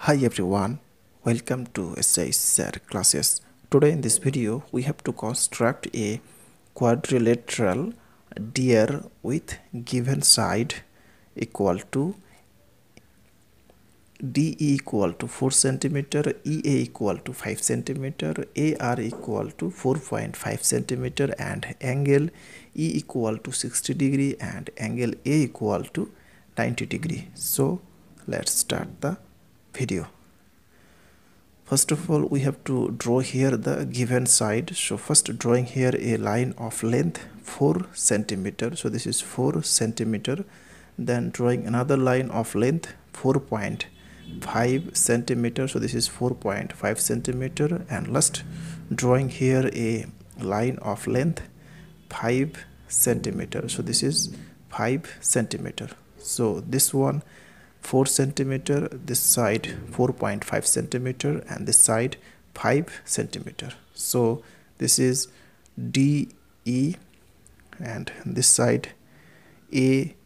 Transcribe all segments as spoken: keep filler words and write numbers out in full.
Hi everyone, welcome to S I S R classes. Today in this video we have to construct a quadrilateral deer with given side equal to D E equal to four centimeter, E A equal to five centimeter, A R equal to four point five centimeter and angle E equal to sixty degree and angle A equal to ninety degree. So let's start the video. First of all, we have to draw here the given side. So first drawing here a line of length four centimeter. So this is four centimeter. Then drawing another line of length four point five centimeter. So this is four point five centimeter. And last drawing here a line of length five centimeter. So this is five centimeter. So this one four centimeter, this side four point five centimeter and this side five centimeter. So this is D E and this side A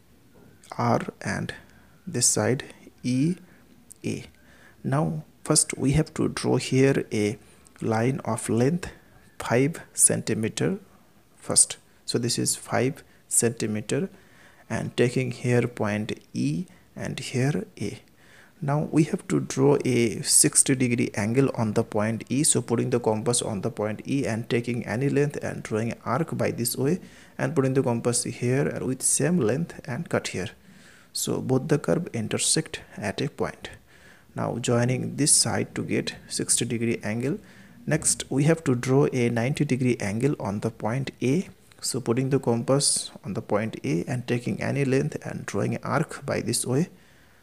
R and this side E A. Now first we have to draw here a line of length five centimeter first. So this is five centimeter and taking here point E and here A. Now we have to draw a sixty degree angle on the point E. So putting the compass on the point E and taking any length and drawing an arc by this way and putting the compass here with same length and cut here. So both the curve intersect at a point. Now joining this side to get sixty degree angle. Next we have to draw a ninety degree angle on the point A. So putting the compass on the point A and taking any length and drawing an arc by this way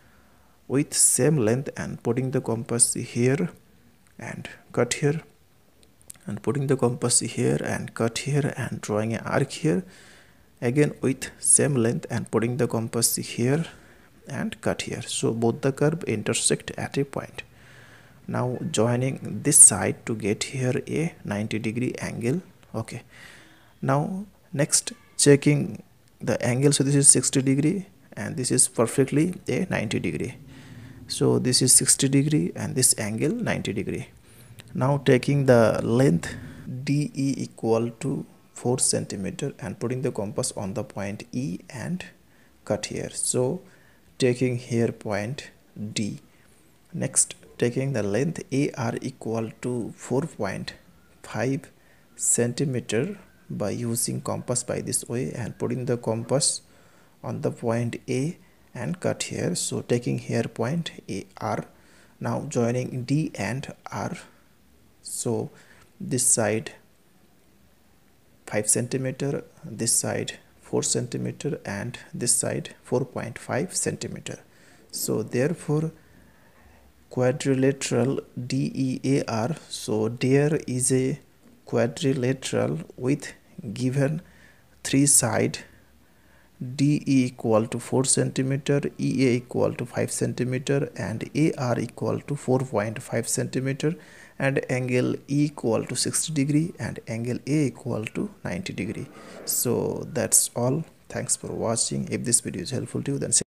with same length and putting the compass here and cut here and putting the compass here and cut here and drawing an arc here again with same length and putting the compass here and cut here. So both the curve intersect at a point. Now joining this side to get here a ninety degree angle. Okay. Now next checking the angle. So this is sixty degree and this is perfectly a ninety degree. So this is sixty degree and this angle ninety degree. Now taking the length D E equal to four centimeter and putting the compass on the point E and cut here. So taking here point D. Next taking the length A R equal to four point five centimeter by using compass by this way and putting the compass on the point A and cut here. So taking here point A R. Now joining D and R. So this side five centimeter, this side four centimeter and this side four point five centimeter. So therefore quadrilateral D E A R. So there is a quadrilateral with given three side D E equal to four centimeter, E A equal to five centimeter and A R equal to four point five centimeter and angle E equal to sixty degree and angle A equal to ninety degree. So that's all. Thanks for watching. If this video is helpful to you, then